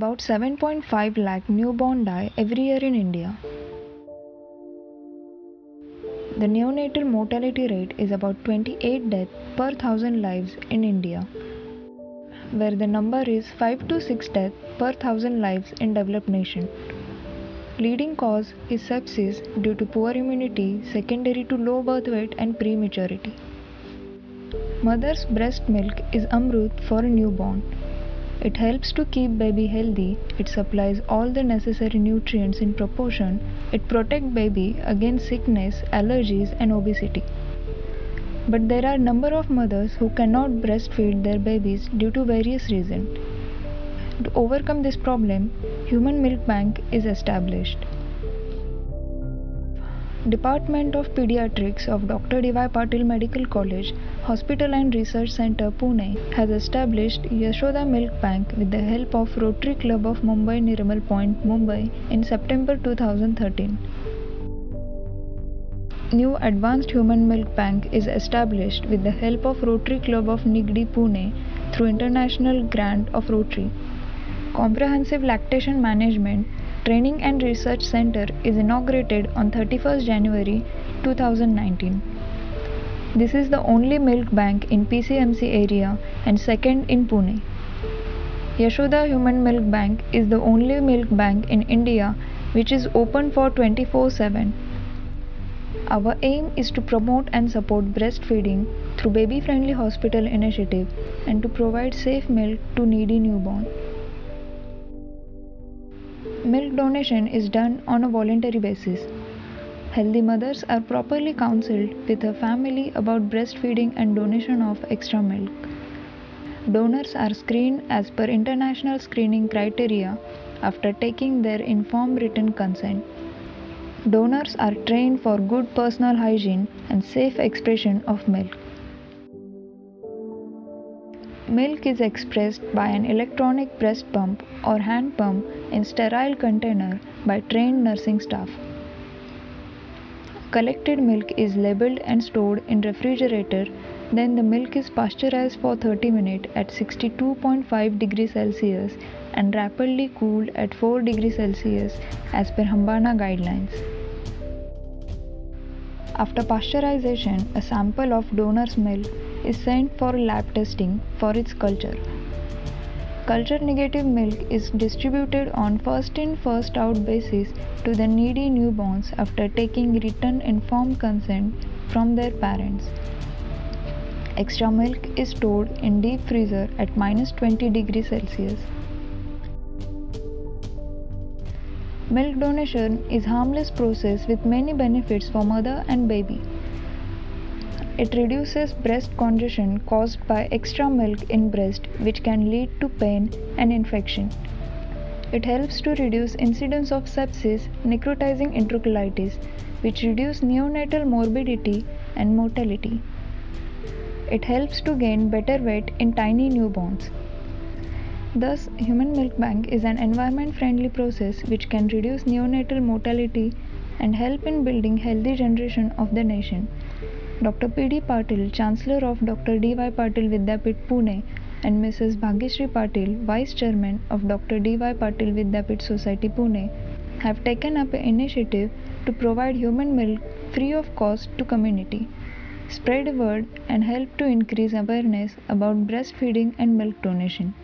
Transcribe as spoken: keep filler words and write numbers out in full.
About seven point five lakh newborn die every year in India. The neonatal mortality rate is about twenty-eight deaths per one thousand lives in India, where the number is five to six deaths per one thousand lives in developed nation. Leading cause is sepsis due to poor immunity secondary to low birth weight and prematurity. Mother's breast milk is Amrut for a newborn. It helps to keep baby healthy, it supplies all the necessary nutrients in proportion, it protects baby against sickness, allergies and obesity. But there are number of mothers who cannot breastfeed their babies due to various reasons. To overcome this problem, Human Milk Bank is established. Department of Pediatrics of Doctor D Y Patil Medical College, Hospital and Research Center, Pune has established Yashoda Milk Bank with the help of Rotary Club of Mumbai Nirmal Point, Mumbai in September two thousand thirteen. New Advanced Human Milk Bank is established with the help of Rotary Club of Nigdi, Pune through International Grant of Rotary. Comprehensive Lactation Management Training and Research Center is inaugurated on thirty-first January two thousand nineteen. This is the only milk bank in P C M C area and second in Pune. Yashoda Human Milk Bank is the only milk bank in India which is open for twenty-four seven. Our aim is to promote and support breastfeeding through baby-friendly hospital initiative and to provide safe milk to needy newborn. Milk donation is done on a voluntary basis. Healthy mothers are properly counseled with her family about breastfeeding and donation of extra milk. Donors are screened as per international screening criteria after taking their informed written consent. Donors are trained for good personal hygiene and safe expression of milk. Milk is expressed by an electronic breast pump or hand pump in sterile container by trained nursing staff. Collected milk is labeled and stored in refrigerator, then the milk is pasteurized for thirty minutes at sixty-two point five degrees Celsius and rapidly cooled at four degrees Celsius as per Hambana guidelines. After pasteurization, a sample of donor's milk is sent for lab testing for its culture. Culture negative milk is distributed on first in first out basis to the needy newborns after taking written informed consent from their parents. Extra milk is stored in deep freezer at minus twenty degrees Celsius. Milk donation is harmless process with many benefits for mother and baby. It reduces breast congestion caused by extra milk in breast, which can lead to pain and infection. It helps to reduce incidence of sepsis, necrotizing enterocolitis, which reduce neonatal morbidity and mortality. It helps to gain better weight in tiny newborns. Thus, Human Milk Bank is an environment-friendly process which can reduce neonatal mortality and help in building healthy generation of the nation. Doctor P D Patil, Chancellor of Doctor D Y Patil Vidyapit, Pune, and Missus Bhagyashree Patil, Vice Chairman of Doctor D Y Patil Vidyapit Society, Pune, have taken up an initiative to provide human milk free of cost to community, spread word and help to increase awareness about breastfeeding and milk donation.